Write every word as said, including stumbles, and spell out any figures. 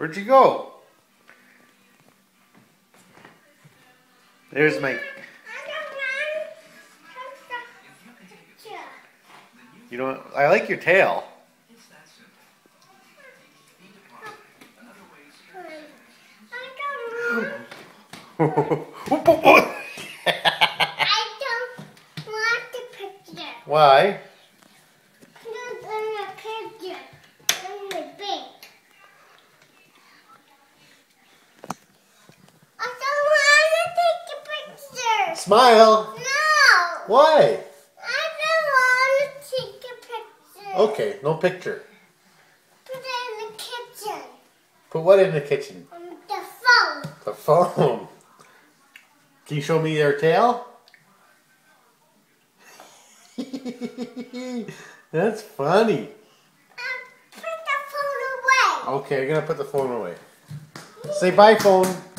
Where'd you go? There's my... You know, I like your tail. I don't want the picture. Why? Look in the picture. In the bank. I don't want to take a picture. Smile. No. Why? I don't want to take a picture. Okay, no picture. Put it in the kitchen. Put what in the kitchen? On the phone. The phone. Can you show me your tail? That's funny. Um, put the phone away. Okay, I'm gonna put the phone away. Say bye, phone.